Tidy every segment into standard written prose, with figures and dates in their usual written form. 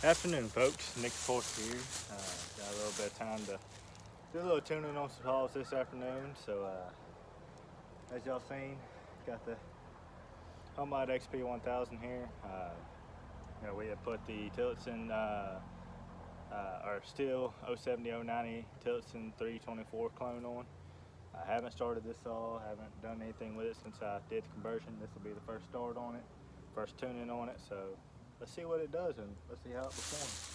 Afternoon, folks. Nick Force here. Got a little bit of time to do a little tuning on some calls this afternoon. So, as y'all seen, got the Homemade XP1000 here. We have put the Tillotson, our Stihl 070-090 Tillotson 324 clone on. I haven't started this saw, haven't done anything with it since I did the conversion. This will be the first start on it, first tuning on it. So let's see what it does and let's see how it performs.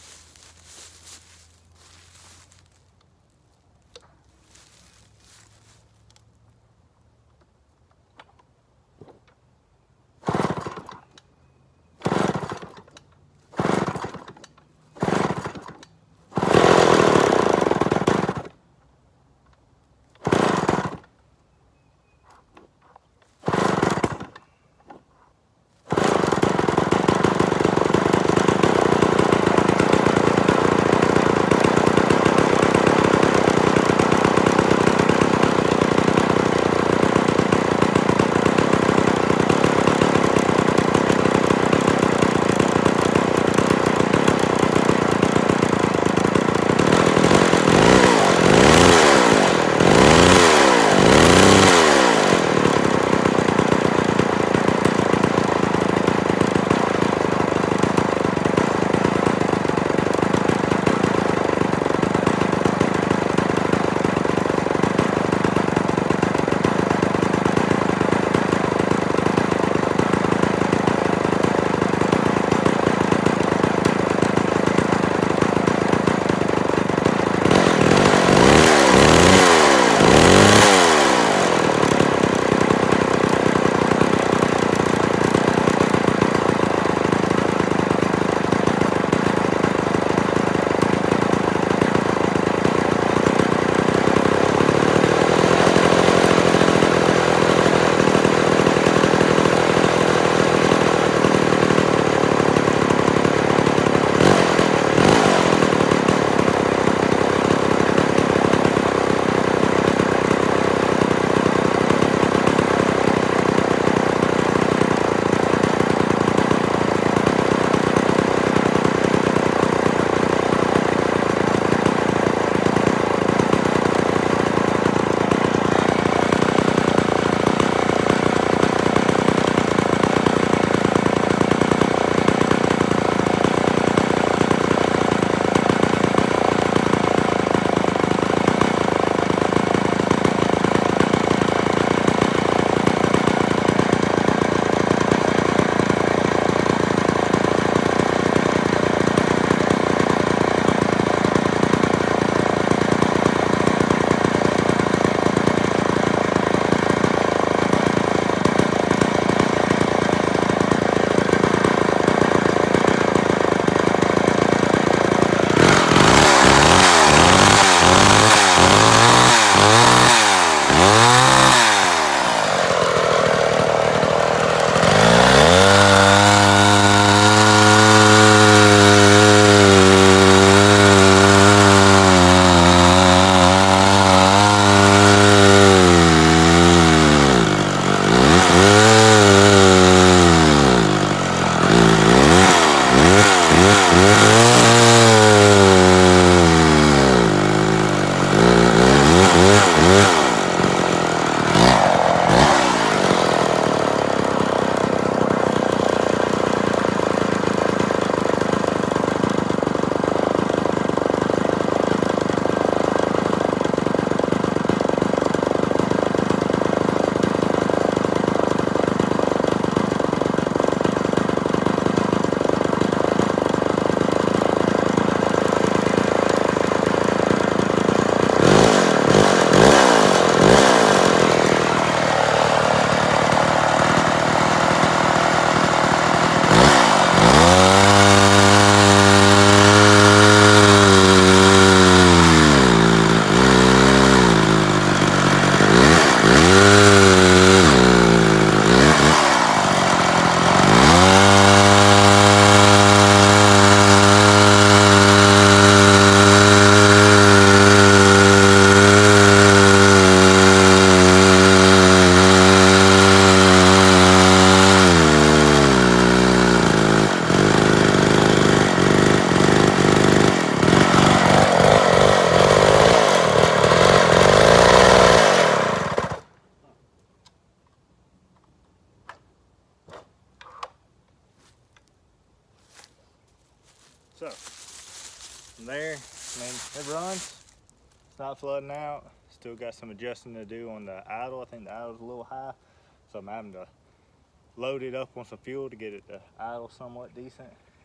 So from there, I mean, it runs. It's not flooding out. Still got some adjusting to do on the idle. I think the idle's a little high, so I'm having to load it up on some fuel to get it to idle somewhat decent.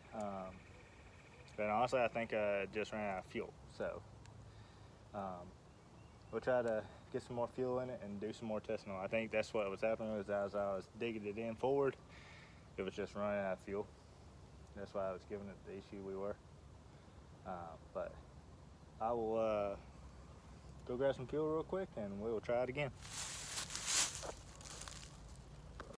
But honestly, I think I just ran out of fuel. So we'll try to get some more fuel in it and do some more testing on it. I think that's what was happening was as I was digging it in forward, it was just running out of fuel. That's why I was giving it the issue we were. But I will go grab some fuel real quick and we will try it again.